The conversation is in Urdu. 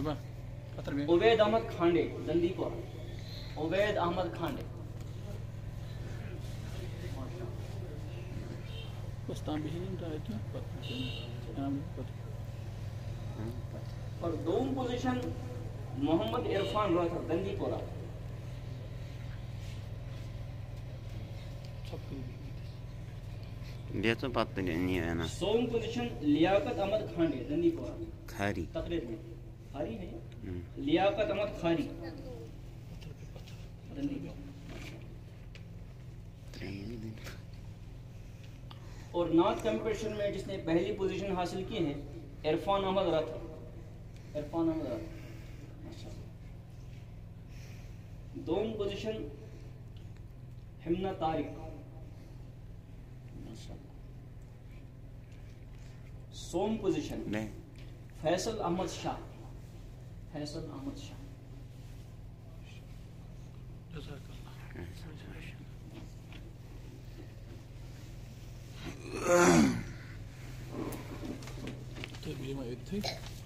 عبید احمد کھانڈے دندی پورہ. عبید احمد کھانڈے. اور دوم پوزیشن محمد عرفان راٹھر دندی پورہ. یہ تو بات نہیں ہے نا. سوم پوزیشن لیاقت احمد کھانڈے دندی پورہ. کھاری تقریر میں کھاری ہے. لیاقت احمد کھاری دندی پورہ. اور نعت کمپٹیشن میں جس نے پہلی پوزیشن حاصل کی ہے عرفان احمد راٹھر. عرفان احمد راٹھر. دوم پوزیشن ہمنا طارق. سوم پوزیشن فیصل احمد شاہ. فیصل احمد شاہ. طيب ما يدري